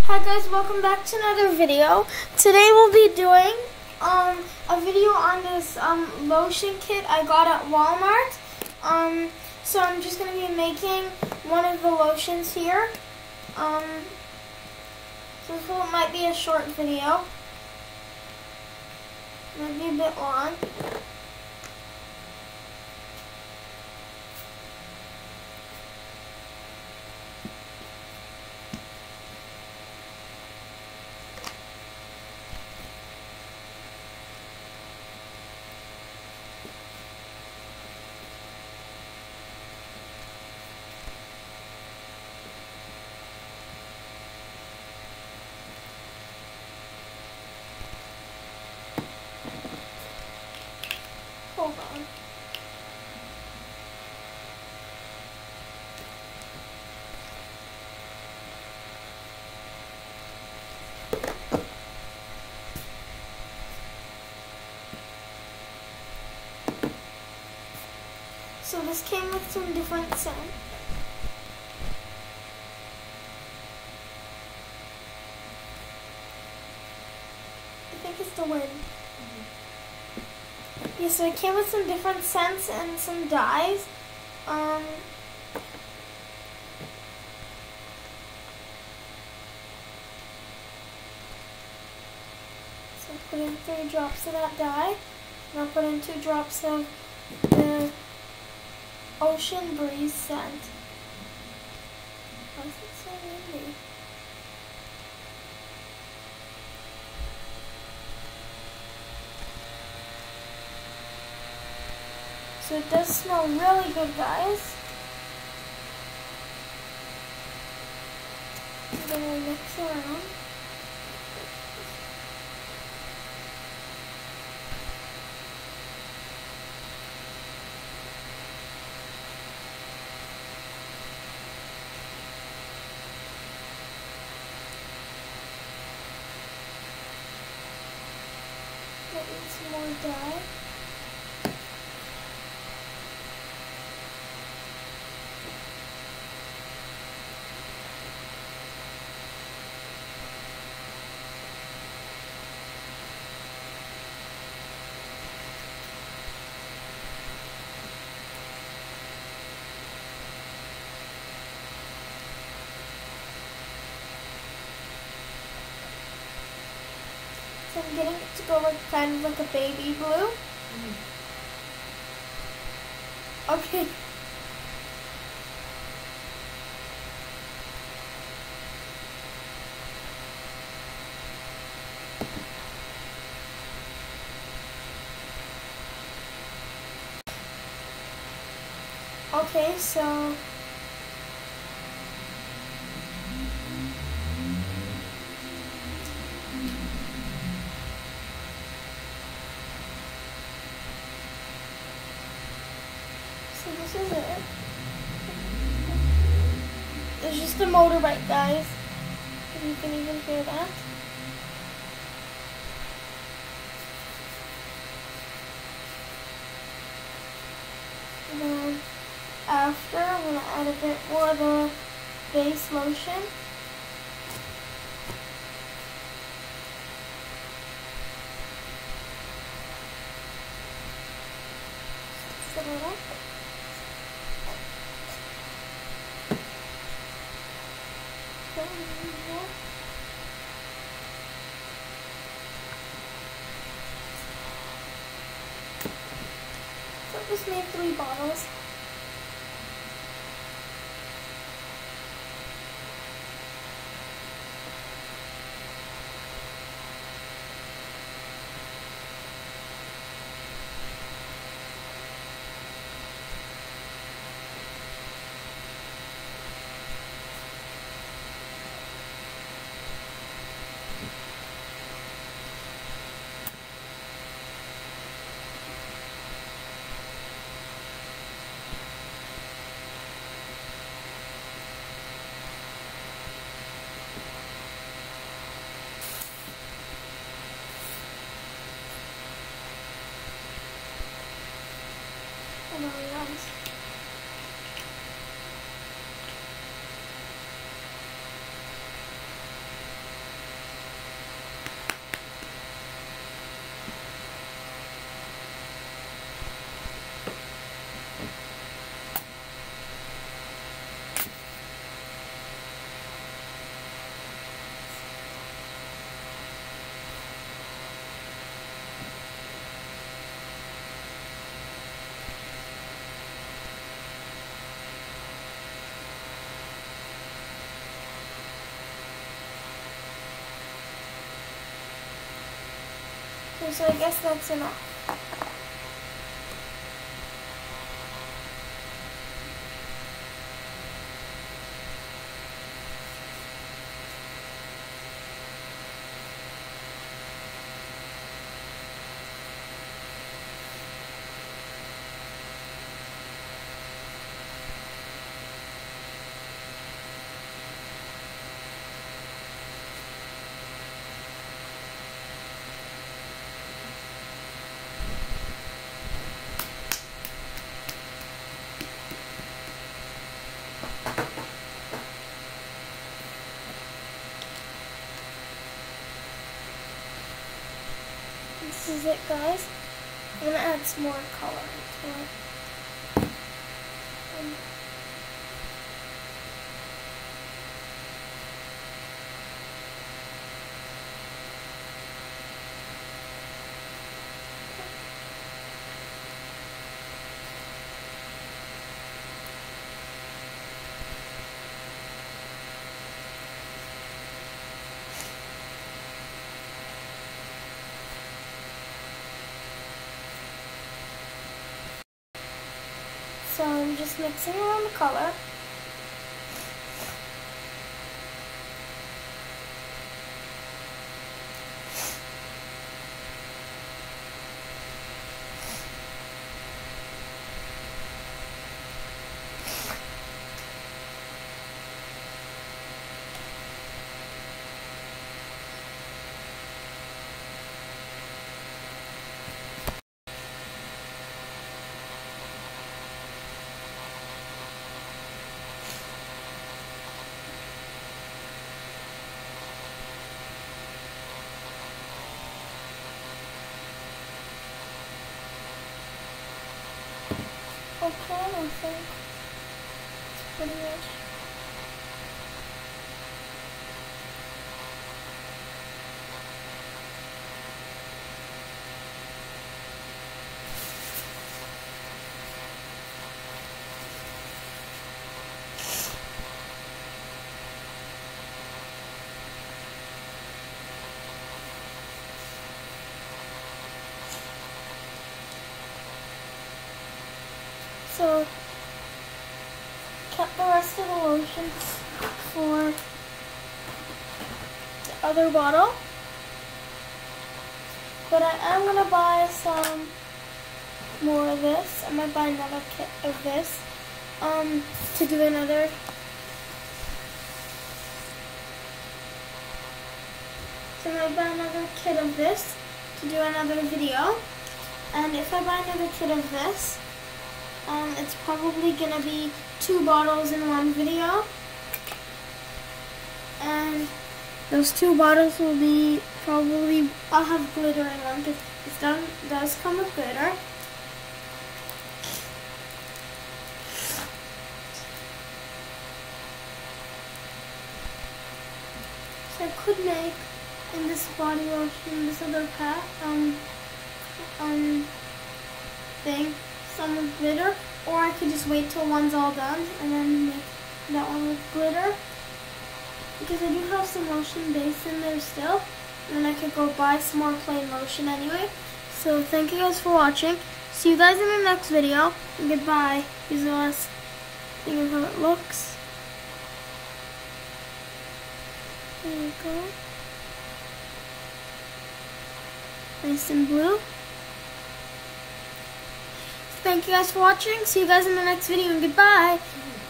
Hi guys, welcome back to another video. Today we'll be doing a video on this lotion kit I got at Walmart. So I'm just going to be making one of the lotions here. So this one might be a short video. Might be a bit long. Hold on. So this came with some different scents. I think it's the wind. Yeah, so it came with some different scents and some dyes. So I put in 3 drops of that dye, and I'll put in 2 drops of the Ocean Breeze scent. Why is it so windy? So it does smell really good, guys. I'm gonna mix around. Get in some more dye. So I'm getting it to go like kind of like a baby blue. Okay. Okay, so this is it. There's just a motorbike, guys. If you can even hear that. And then after, I'm going to add a bit more of the base lotion. Set it up. So I just made 3 bottles. And all around. Okay, so I guess that's enough. This is it, guys. I'm gonna add some more color into it. So I'm just mixing around the color. Okay, I think it's pretty much. So, kept the rest of the lotion for the other bottle, but I am going to buy some more of this. I might buy another kit of this to do another. So I might buy another kit of this to do another video, and if I buy another kit of this, it's probably gonna be 2 bottles in one video, and those 2 bottles will be probably, I'll have glitter in them because it does come with glitter. So I could make in this body lotion, this other pack, thing, some with glitter, or I could just wait till one's all done and then make that one with glitter, because I do have some lotion base in there still, and then I could go buy some more plain lotion anyway. So thank you guys for watching. See you guys in the next video, and goodbye. Here's the last thing of how it looks. There we go. Nice and blue. Thank you guys for watching. See you guys in the next video, and goodbye.